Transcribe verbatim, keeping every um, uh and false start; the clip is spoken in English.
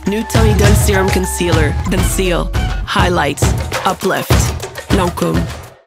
New Teint Idole Serum Concealer. Conceal, highlight, uplift. No come.